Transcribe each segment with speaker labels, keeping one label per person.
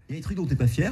Speaker 1: Il y a des trucs dont t'es pas fier?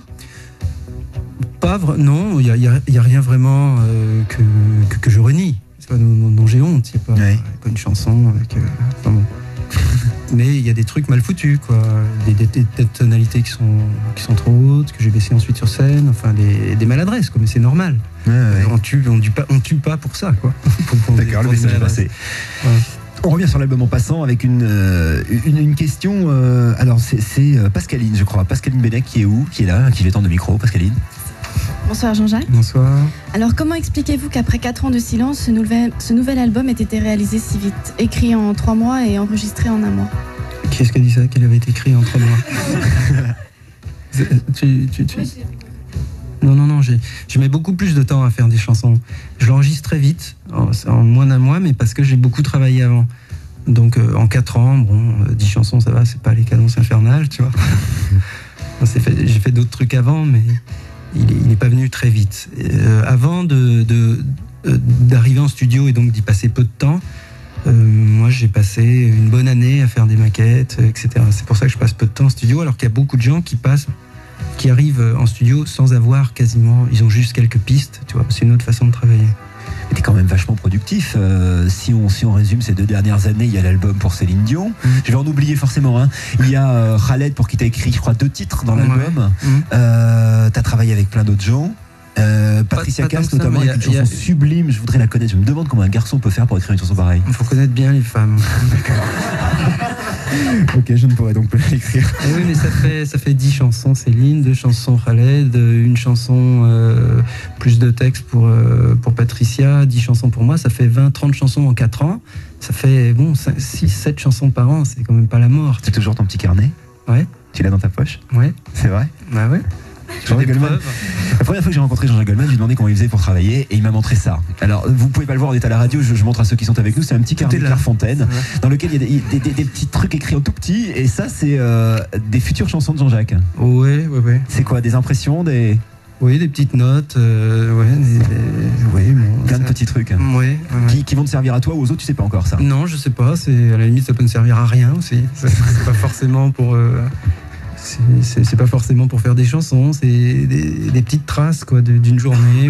Speaker 2: Non, il y a rien vraiment que je renie. C'est pas dont j'ai honte. C'est pas, pas une chanson avec. Enfin bon. Mais il y a des trucs mal foutus, quoi. Des tonalités qui sont trop hautes, que j'ai baissées ensuite sur scène. Enfin, des maladresses, quoi. Mais c'est normal. On tue pas pour ça, quoi.
Speaker 1: D'accord, le message est passé. Ouais. On revient sur l'album en passant avec une question. Alors c'est Pascaline, je crois. Pascaline Bennec qui est où? Qui est là? Qui fait tant de micro? Pascaline.
Speaker 3: Bonsoir Jean-Jacques.
Speaker 2: Bonsoir.
Speaker 3: Alors comment expliquez-vous qu'après 4 ans de silence, ce nouvel album ait été réalisé si vite? Écrit en 3 mois et enregistré en 1 mois.
Speaker 2: Qui est-ce qui a dit ça? Qu'elle avait été écrit en 3 mois? Non, je mets beaucoup plus de temps à faire des chansons. Je l'enregistre très vite, en moins d'1 mois, mais parce que j'ai beaucoup travaillé avant. Donc en 4 ans, 10 chansons, ça va, c'est pas les cadences infernales, tu vois. J'ai fait d'autres trucs avant, mais il n'est pas venu très vite. Avant d'arriver en studio et donc d'y passer peu de temps, moi j'ai passé une bonne année à faire des maquettes, etc. C'est pour ça que je passe peu de temps en studio, alors qu'il y a beaucoup de gens qui arrivent en studio sans avoir quasiment, ils ont juste quelques pistes, tu vois. C'est une autre façon de travailler.
Speaker 1: T'es quand même vachement productif. Si on résume ces 2 dernières années, il y a l'album pour Céline Dion. Je vais en oublier forcément un. Il y a Khaled pour qui t'as écrit, je crois, 2 titres dans l'album. T'as travaillé avec plein d'autres gens. Patricia Cass notamment, avec une chanson sublime. Je voudrais la connaître. Je me demande comment un garçon peut faire pour écrire une chanson pareille.
Speaker 2: Il faut connaître bien les femmes.
Speaker 1: Ok, je ne pourrais donc plus l'écrire.
Speaker 2: Oui, mais ça fait 10 chansons Céline, 2 chansons Khaled, une chanson plus de texte pour Patricia, 10 chansons pour moi. Ça fait 20-30 chansons en 4 ans. Ça fait 6-7 chansons par an. C'est quand même pas la mort.
Speaker 1: C'est toujours ton petit carnet? Ouais. Tu l'as dans ta poche?
Speaker 2: Ouais.
Speaker 1: C'est vrai?
Speaker 2: Bah ouais.
Speaker 1: Jean-Jacques Goldman. La première fois que j'ai rencontré Jean-Jacques Goldman, je lui ai demandé comment il faisait pour travailler et il m'a montré ça. Alors, vous pouvez pas le voir, on est à la radio, je montre à ceux qui sont avec nous, c'est un petit carnet de Clairefontaine dans lequel il y a des petits trucs écrits en tout petit et ça, c'est des futures chansons de Jean-Jacques.
Speaker 2: Ouais. C'est
Speaker 1: quoi, des impressions,
Speaker 2: Oui, des petites notes,
Speaker 1: plein de petits trucs. Qui vont te servir à toi ou aux autres, tu sais pas encore ça?
Speaker 2: Non, je sais pas, à la limite ça peut me servir à rien aussi. C'est pas forcément pour... C'est pas forcément pour faire des chansons, c'est des petites traces quoi, d'une journée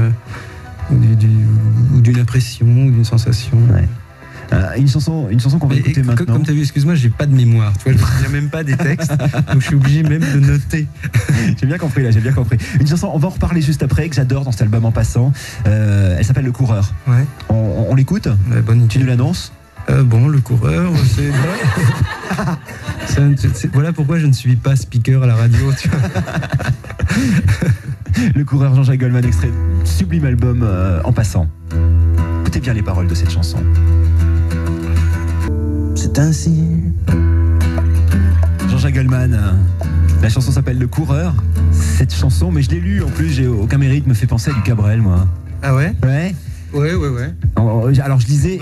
Speaker 2: ou d'une impression ou d'une sensation.
Speaker 1: Une chanson qu'on va écouter maintenant.
Speaker 2: Comme tu as vu, excuse-moi, j'ai pas de mémoire. Tu vois, je ne souviens même pas des textes, donc je suis obligé même de noter.
Speaker 1: J'ai bien compris. Une chanson, on va en reparler juste après, que j'adore dans cet album en passant. Elle s'appelle Le Coureur.
Speaker 2: Ouais.
Speaker 1: On l'écoute?
Speaker 2: Bonne idée.
Speaker 1: Tu nous l'annonces?
Speaker 2: Le Coureur, c'est voilà pourquoi je ne suis pas speaker à la radio. Tu vois.
Speaker 1: Le Coureur, Jean-Jacques Goldman, extrait sublime album en passant. Écoutez bien les paroles de cette chanson.
Speaker 2: C'est ainsi.
Speaker 1: Jean-Jacques Goldman, la chanson s'appelle Le Coureur. Cette chanson, mais je l'ai lue en plus, j'ai aucun mérite, me fait penser à du Cabrel, moi.
Speaker 2: Ah ouais?
Speaker 1: Ouais.
Speaker 2: Ouais.
Speaker 1: Alors je lisais.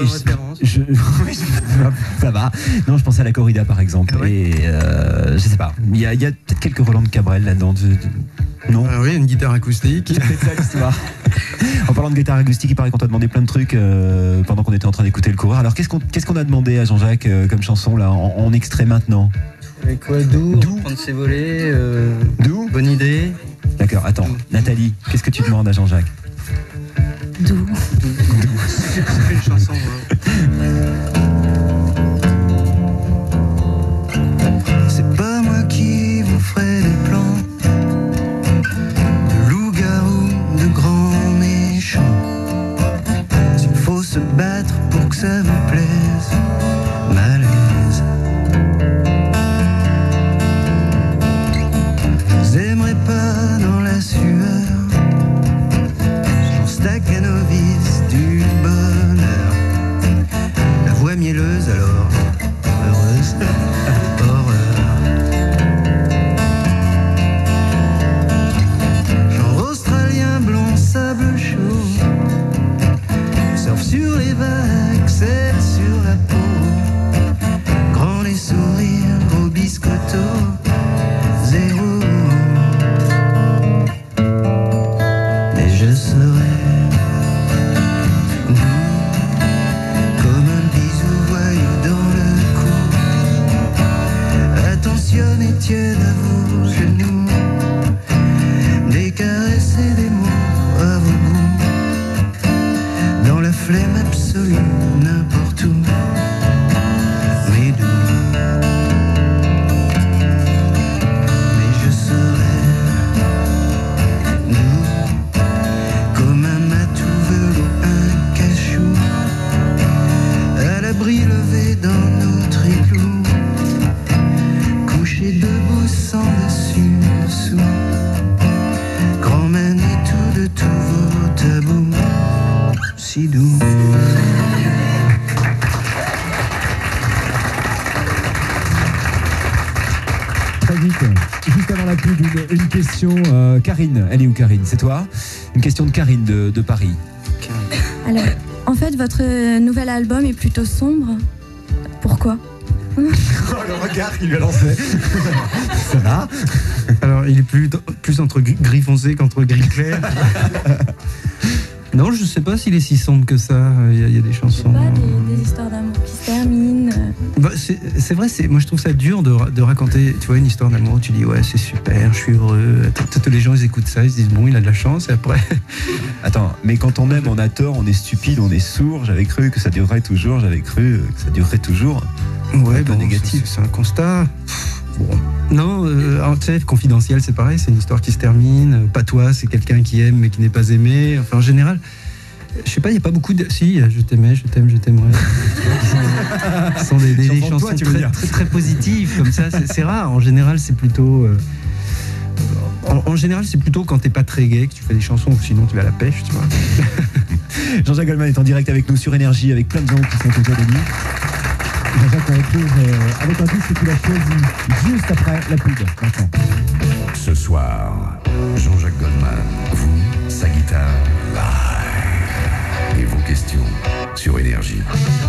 Speaker 1: Ça va. Non, je pensais à la corrida par exemple. Ah ouais. Et je sais pas. Il y a peut-être quelques Roland de Cabrel là-dedans. Non.
Speaker 2: Ah oui, une guitare acoustique.
Speaker 1: C'est ça l'histoire. En parlant de guitare acoustique, il paraît qu'on t'a demandé plein de trucs pendant qu'on était en train d'écouter Le Coureur. Alors qu'est-ce qu'on a demandé à Jean-Jacques comme chanson là en extrait maintenant?
Speaker 2: Avec quoi? Doux. Prendre ses volets.
Speaker 1: Doux.
Speaker 2: Bonne idée.
Speaker 1: D'accord. Attends, Nathalie, qu'est-ce que tu demandes à Jean-Jacques?
Speaker 3: Doux.
Speaker 2: C'est une chanson. C'est pas moi qui vous ferai des plans de loup-garou, de grands méchants. S'il faut se battre pour que ça vous plaise, malaise. Je vous aimerai pas dans la sueur. Staccanoviste du bonheur.
Speaker 1: rapide, une question. Karine, elle est où Karine? C'est toi? Une question de Karine de Paris.
Speaker 3: Alors, en fait, votre nouvel album est plutôt sombre. Pourquoi?
Speaker 1: Oh, le regard qu'il lui a lancé. Ça va?
Speaker 2: Alors, il est plus entre gris foncé qu'entre gris clair. Non, je sais pas s'il est si sombre que ça. Il y a des chansons.
Speaker 3: Pas des histoires d'amour qui se terminent.
Speaker 2: Bah, c'est vrai, moi je trouve ça dur de raconter, tu vois, une histoire d'amour où tu dis ouais, c'est super, je suis heureux. Tous les gens ils écoutent ça, ils se disent bon, il a de la chance, et après.
Speaker 1: Attends, mais quand on aime, on a tort, on est stupide, on est sourd. J'avais cru que ça durerait toujours,
Speaker 2: Ouais,
Speaker 1: bon, négatif.
Speaker 2: C'est un constat. Bon. Non, tu sais, Confidentiel, c'est pareil, c'est une histoire qui se termine. Patois, c'est quelqu'un qui aime mais qui n'est pas aimé. Enfin, en général, je sais pas, il n'y a pas beaucoup de. Si, je t'aimais, je t'aimerais. Ce sont des chansons très positives, comme ça, c'est rare. En général, c'est plutôt. En général, c'est plutôt quand t'es pas très gai que tu fais des chansons, ou sinon tu vas à la pêche, tu vois.
Speaker 1: Jean-Jacques Goldman est en direct avec nous sur Énergie, avec plein de gens qui sont autour de lui. Jean-Jacques, on retrouve avec un disque qu'il a choisi juste après la pub. Maintenant.
Speaker 4: Ce soir, Jean-Jacques Goldman, vous, sa guitare, live. Et vos questions sur Énergie.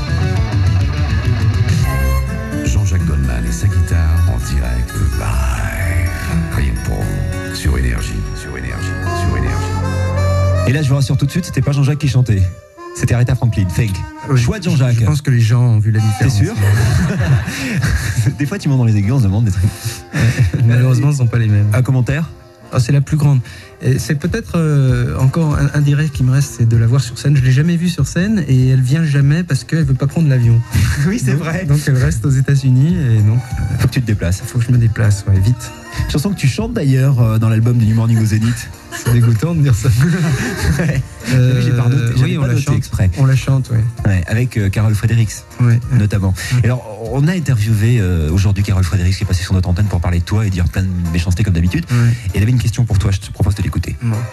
Speaker 4: Jean-Jacques Goldman et sa guitare en direct, live. Rien que pour vous, sur Énergie, sur Énergie, sur Énergie.
Speaker 1: Et là, je vous rassure tout de suite, c'était pas Jean-Jacques qui chantait. C'était Aretha Franklin, fake. Choix de Jean-Jacques.
Speaker 2: Je pense que les gens ont vu la différence.
Speaker 1: T'es sûr? Des fois, tu montes dans les aiguilles, on se demande des trucs.
Speaker 2: Malheureusement, ce ne sont pas les mêmes.
Speaker 1: Un commentaire?
Speaker 2: C'est la plus grande. C'est peut-être encore un des rêves qui me reste, c'est de la voir sur scène. Je ne l'ai jamais vue sur scène et elle vient jamais parce qu'elle ne veut pas prendre l'avion.
Speaker 1: Oui, c'est vrai.
Speaker 2: Donc elle reste aux États-Unis et donc.
Speaker 1: Faut que tu te déplaces.
Speaker 2: Faut que je me déplace, ouais, vite.
Speaker 1: Chanson que tu chantes d'ailleurs dans l'album du New Morning au Zénith.
Speaker 2: C'est dégoûtant de dire ça.
Speaker 1: Ouais. J'ai pas noté,
Speaker 2: oui, on la chante
Speaker 1: exprès.
Speaker 2: On la chante, oui.
Speaker 1: Ouais, avec Carole Fredericks, notamment. Et alors, on a interviewé aujourd'hui Carole Fredericks qui est passée sur notre antenne pour parler de toi et dire plein de méchancetés comme d'habitude. Ouais. Et elle avait une question pour toi, je te propose de l'écouter.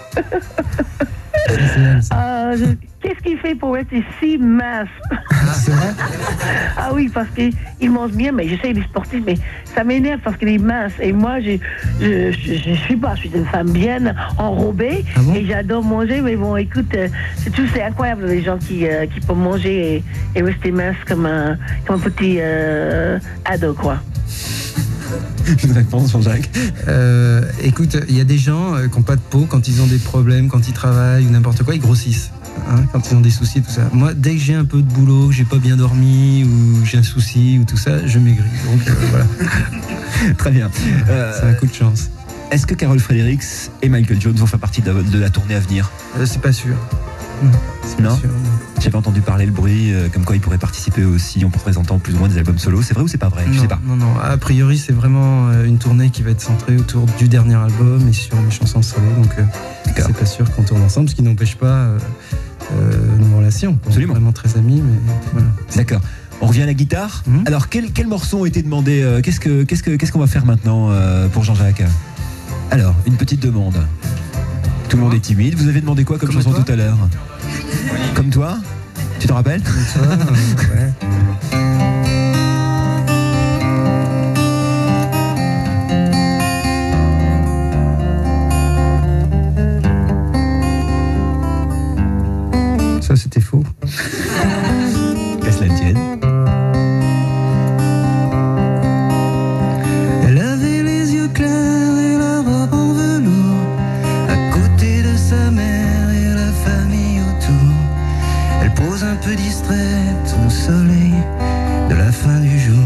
Speaker 5: Qu'est-ce qu'il fait pour être si mince?
Speaker 1: C'est vrai?
Speaker 5: Ah oui, parce qu'il mange bien, mais je sais qu'il est sportif, mais ça m'énerve parce qu'il est mince. Et moi, je suis une femme bien enrobée, et j'adore manger, mais bon, écoute, c'est incroyable les gens qui peuvent manger et rester mince comme un petit ado, quoi.
Speaker 1: Une réponse, Jean-Jacques.
Speaker 2: Écoute, il y a des gens qui n'ont pas de peau, quand ils ont des problèmes, quand ils travaillent ou n'importe quoi, ils grossissent. Hein, quand ils ont des soucis, tout ça. Moi, dès que j'ai un peu de boulot, que j'ai pas bien dormi ou j'ai un souci ou tout ça, je maigris. Donc voilà.
Speaker 1: Très bien.
Speaker 2: C'est un coup de chance.
Speaker 1: Est-ce que Carole Fredericks et Michael Jones vont faire partie de la tournée à venir?
Speaker 2: C'est pas sûr.
Speaker 1: Non. J'avais entendu parler le bruit, comme quoi ils pourraient participer aussi en représentant plus ou moins des albums solo. C'est vrai ou c'est pas vrai? Je sais pas.
Speaker 2: Non. A priori, c'est vraiment une tournée qui va être centrée autour du dernier album et sur mes chansons solo. Donc, c'est pas sûr qu'on tourne ensemble, ce qui n'empêche pas nos relations.
Speaker 1: Absolument.
Speaker 2: On est vraiment très amis, mais voilà.
Speaker 1: D'accord. On revient à la guitare. Alors, quels morceaux ont été demandés? Qu'est-ce qu'on va faire maintenant pour Jean-Jacques? Alors, une petite demande. Tout le monde est timide. Vous avez demandé quoi comme chanson tout à l'heure? Comme toi? Tu te rappelles?
Speaker 2: Comme toi, ouais. Ça, c'était faux.
Speaker 1: Qu'est-ce que la tienne?
Speaker 2: Elle avait les yeux clairs et la robe en velours, à côté de sa mère et la famille autour. Elle pose un peu distraite au soleil de la fin du jour.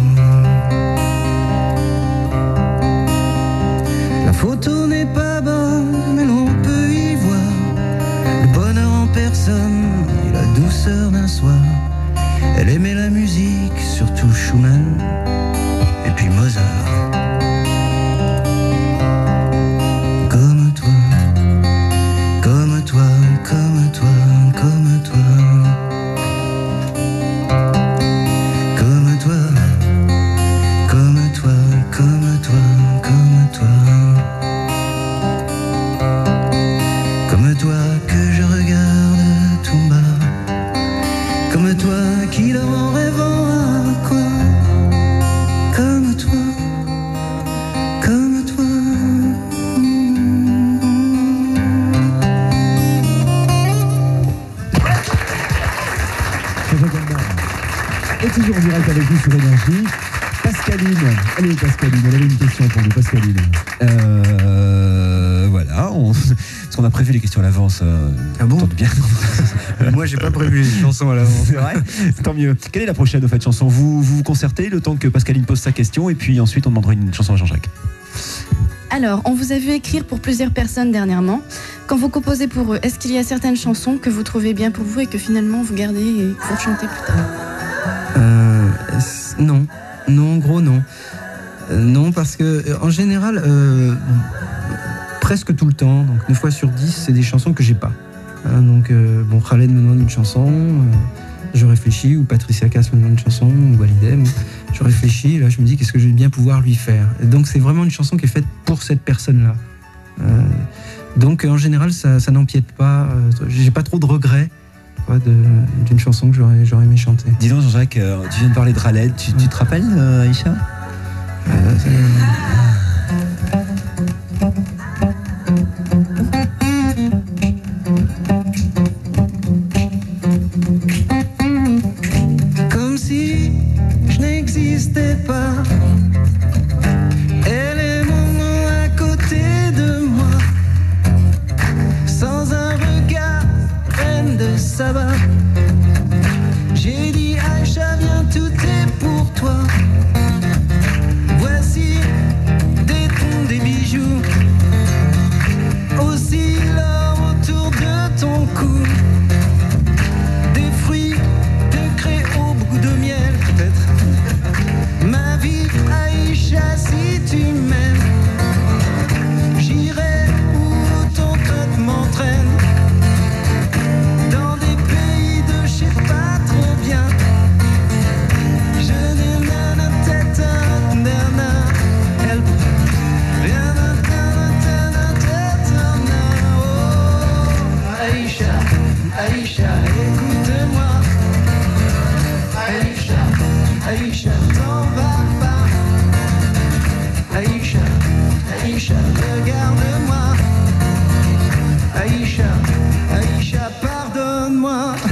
Speaker 2: La photo n'est pas bonne, mais l'on peut y voir le bonheur en personne et la douceur d'un soir. Elle aimait la musique, surtout Schumann et puis Mozart. Comme toi, comme toi, comme toi, comme toi. Comme toi, comme toi, comme toi, comme toi. Comme toi que je regarde tout bas. Comme
Speaker 1: toujours en direct avec vous sur Énergie. Pascaline, allez Pascaline, elle avait une question pour vous, Pascaline. Voilà, parce qu'on a prévu les questions à l'avance.
Speaker 2: Ah bon?
Speaker 1: Bien.
Speaker 2: Moi, j'ai pas prévu les chansons à l'avance.
Speaker 1: C'est vrai? Tant mieux. Quelle est la prochaine au fait chanson? Vous vous concertez le temps que Pascaline pose sa question et puis ensuite on demandera une chanson à Jean-Jacques.
Speaker 3: Alors, on vous a vu écrire pour plusieurs personnes dernièrement. Quand vous composez pour eux, est-ce qu'il y a certaines chansons que vous trouvez bien pour vous et que finalement vous gardez et que vous chantez plus tard?
Speaker 2: Non. Non, en gros, non. Non, parce que en général, presque tout le temps, donc 9 fois sur 10, c'est des chansons que j'ai pas. Donc, bon, Khaled me demande une chanson, je réfléchis, ou Patricia Cass me demande une chanson, ou Walidem, je réfléchis, et là je me dis qu'est-ce que je vais bien pouvoir lui faire. Et donc c'est vraiment une chanson qui est faite pour cette personne-là. Donc en général, ça n'empiète pas, j'ai pas trop de regrets d'une chanson que j'aurais aimé chanter.
Speaker 1: Dis donc Jean-Jacques, tu viens de parler de Khaled, tu te rappelles Aïcha?
Speaker 2: Comme si je n'existais pas, elle est mon nom à côté de moi, sans un regard, reine de Saba. J'ai dit Aïcha, viens, tout est pour toi. Voici des tons, des bijoux, aussi l'or autour de ton cou, des fruits de créo, beaucoup de miel peut-être. Ma vie, Aïcha, si tu m'aimes, j'irai où ton pote m'entraîne. Dans des pays de je sais pas trop bien. Je n'ai nana tête nana. Elle nana nana tête nana. Oh Aïcha, Aïcha, écoute-moi. Aïcha, Aïcha, t'en vas pas. Aïcha, Aïcha, regarde-moi. Aïcha, Aïcha, pardonne-moi.